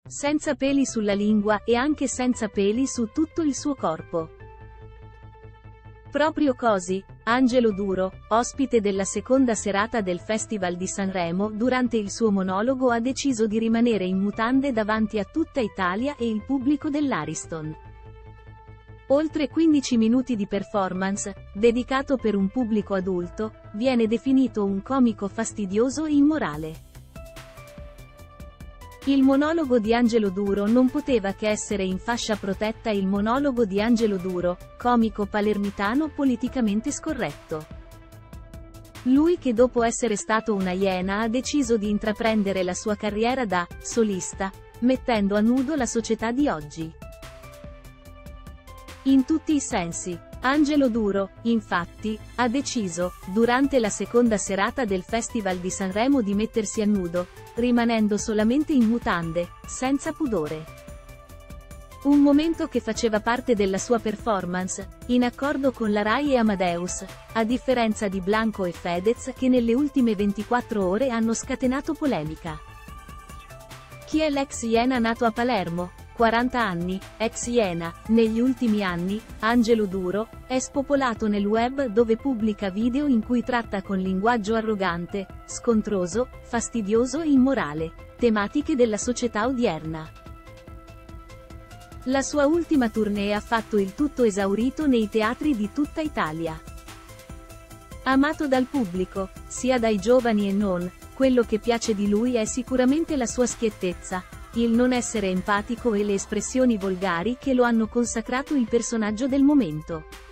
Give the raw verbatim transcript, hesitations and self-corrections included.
senza peli sulla lingua e anche senza peli su tutto il suo corpo. Proprio così, Angelo Duro, ospite della seconda serata del Festival di Sanremo, durante il suo monologo ha deciso di rimanere in mutande davanti a tutta Italia e il pubblico dell'Ariston. Oltre quindici minuti di performance, dedicato per un pubblico adulto, viene definito un comico fastidioso e immorale. Il monologo di Angelo Duro non poteva che essere in fascia protetta il monologo di Angelo Duro, comico palermitano politicamente scorretto. Lui che dopo essere stato una iena ha deciso di intraprendere la sua carriera da solista, mettendo a nudo la società di oggi. In tutti i sensi. Angelo Duro, infatti, ha deciso, durante la seconda serata del Festival di Sanremo di mettersi a nudo, rimanendo solamente in mutande, senza pudore. Un momento che faceva parte della sua performance, in accordo con la Rai e Amadeus, a differenza di Blanco e Fedez che nelle ultime ventiquattro ore hanno scatenato polemica. Chi è l'ex iena nato a Palermo? quaranta anni, ex iena, negli ultimi anni, Angelo Duro, è spopolato nel web dove pubblica video in cui tratta con linguaggio arrogante, scontroso, fastidioso e immorale, tematiche della società odierna. La sua ultima tournée ha fatto il tutto esaurito nei teatri di tutta Italia. Amato dal pubblico, sia dai giovani e non, quello che piace di lui è sicuramente la sua schiettezza, il non essere empatico e le espressioni volgari che lo hanno consacrato il personaggio del momento.